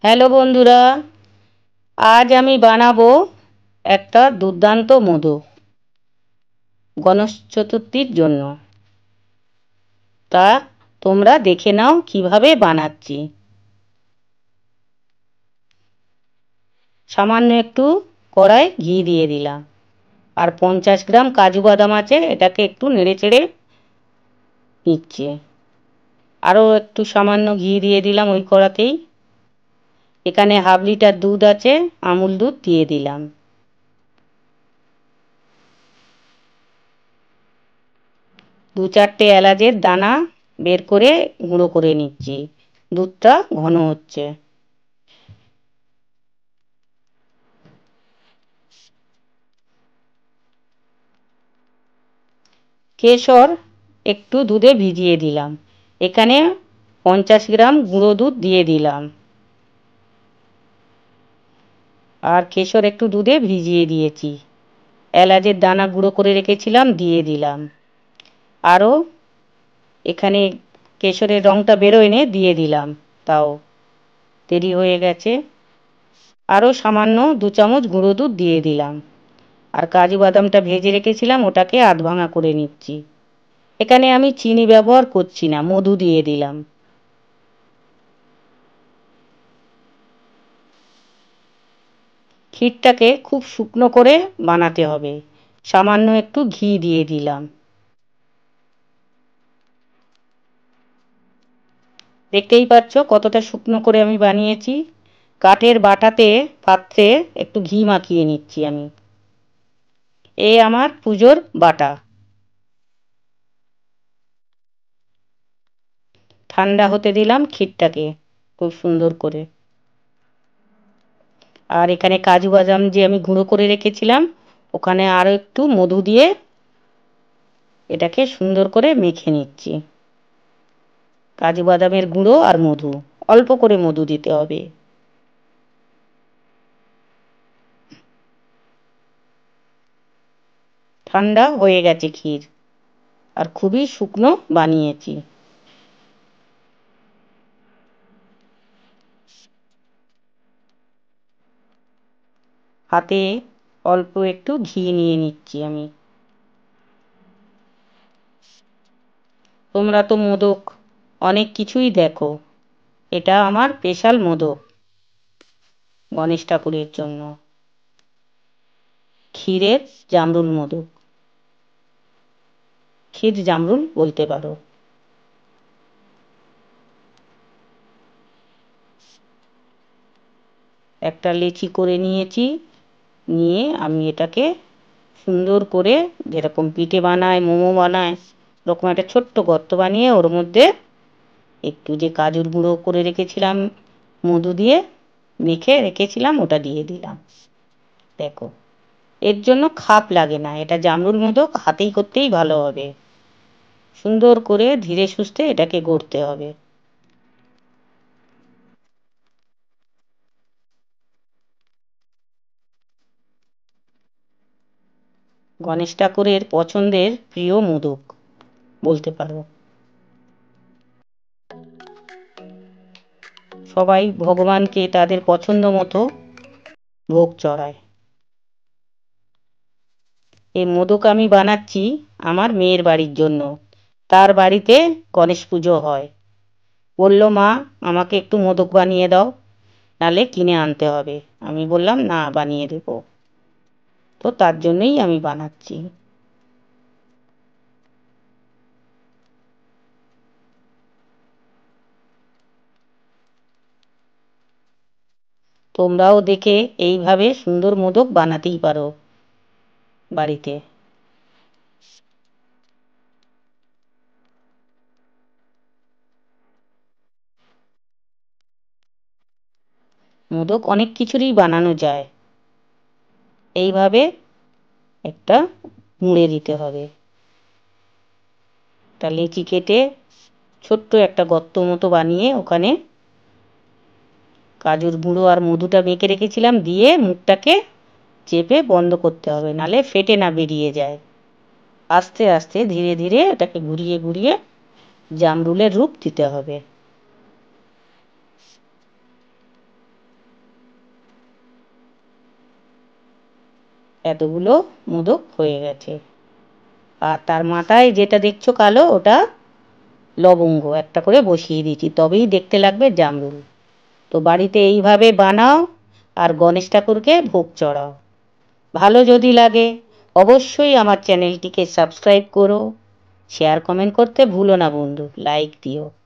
Hello বন্ধুরা, আজ আমি বানাবো একটা দুর্দান্ত মোদক গণেশ চতুর্থীর জন্য। তা তোমরা দেখে নাও কিভাবে বানাচ্ছি। সামান্য একটু কড়াই ঘি দিয়ে দিলাম, আর 50 গ্রাম কাজু বাদাম আছে, এটাকে একটু নেড়ে চেড়ে নিচ্ছি। আরও একটু সামান্য ঘি দিয়ে দিলাম ওই কড়াতেই। এখানে হাফ লিটার দুধ আছে, আমুল দুধ দিয়ে দিলাম। দু চারটে এলাচের দানা বের করে গুঁড়ো করে নিচ্ছি। দুধটা ঘন হচ্ছে। কেশর একটু দুধে ভিজিয়ে দিলাম। এখানে 50 গ্রাম গুঁড়ো দুধ দিয়ে দিলাম, আর কেশর একটু দুধে ভিজিয়ে দিয়েছি। এলাচের দানা গুঁড়ো করে রেখেছিলাম, দিয়ে দিলাম। আরও এখানে কেশরের রঙটা বেরোয়নি, দিয়ে দিলাম। তাও দেরি হয়ে গেছে। আরও সামান্য 2 চামচ গুঁড়ো দুধ দিয়ে দিলাম। আর কাজু বাদামটা ভেজে রেখেছিলাম, ওটাকে আধ ভাঙা করে নিচ্ছি। এখানে আমি চিনি ব্যবহার করছি না, মধু দিয়ে দিলাম। ক্ষীরটাকে খুব শুকনো করে বানাতে হবে। সামান্য একটু ঘি দিয়ে দিলাম। দেখতেই পাচ্ছ কতটা শুকনো করে আমি বানিয়েছি। কাঠের বাটাতে পাত্রে একটু ঘি মাখিয়ে নিচ্ছি আমি। এই আমার পুজোর বাটা। ঠান্ডা হতে দিলাম ক্ষীরটাকে খুব সুন্দর করে। আর এখানে কাজু বাদাম যে আমি গুঁড়ো করে রেখেছিলাম, ওখানে আরও একটু মধু দিয়ে এটাকে সুন্দর করে মেখে নিচ্ছি। কাজু বাদামের গুঁড়ো আর মধু, অল্প করে মধু দিতে হবে। ঠান্ডা হয়ে গেছে ক্ষীর, আর খুবই শুকনো বানিয়েছি। হাতে অল্প একটু ঘি নিয়ে নিচ্ছি আমি। তোমরা তো মোদক অনেক কিছুই দেখো, এটা আমার স্পেশাল মোদক গণেশ ঠাকুরের জন্য। ক্ষীরের জামরুল মোদক, ক্ষীর জামরুল বলতে পারো। একটা লেচি করে নিয়েছি, নিয়ে আমি এটাকে সুন্দর করে যেরকম পিঠে বানায়, মোমো বানায়, এরকম একটা ছোট্ট গর্ত বানিয়ে ওর মধ্যে একটু যে কাজুর গুঁড়ো করে রেখেছিলাম, মধু দিয়ে মেখে রেখেছিলাম, ওটা দিয়ে দিলাম। দেখো, এর জন্য খাপ লাগে না, এটা জামরুল মোদক হাতেই করতেই ভালো হবে। সুন্দর করে ধীরে সুস্থে এটাকে গড়তে হবে। গণেশ ঠাকুরের পছন্দের প্রিয় মোদক বলতে পারো। সবাই ভগবানকে তাদের পছন্দ মতো ভোগ চড়ায়। এই মোদক আমি বানাচ্ছি আমার মেয়ের বাড়ির জন্য। তার বাড়িতে গণেশ পুজো হয়। বলল, মা আমাকে একটু মোদক বানিয়ে দাও, নালে কিনে আনতে হবে। আমি বললাম, না, বানিয়ে দেবো। তো তার জন্যই আমি বানাচ্ছি। তোমরাও দেখে এইভাবে সুন্দর মোদক বানাতেই পারো বাড়িতে। মোদক অনেক কিছুরই বানানো যায়। এইভাবে একটা মুড়ে দিতে হবে। একটা লেচি কেটে ছোট্ট একটা গর্ত মতো বানিয়ে ওখানে কাজুর গুঁড়ো আর মধুটা মেখে রেখেছিলাম দিয়ে মুখটাকে চেপে বন্ধ করতে হবে, নালে ফেটে না বেরিয়ে যায়। আস্তে আস্তে ধীরে ধীরে এটাকে ঘুরিয়ে ঘুরিয়ে জামরুলের রূপ দিতে হবে। এতগুলো মোদক হয়ে গেছে। আর তার মাথায় যেটা দেখছো কালো, ওটা লবঙ্গ একটা করে বসিয়ে দিয়েছি, তবেই দেখতে লাগবে জামরুল। তো বাড়িতে এইভাবে বানাও আর গণেশ ঠাকুরকে ভোগ চড়াও। ভালো যদি লাগে অবশ্যই আমার চ্যানেলটিকে সাবস্ক্রাইব করো, শেয়ার কমেন্ট করতে ভুলো না বন্ধু, লাইক দিও।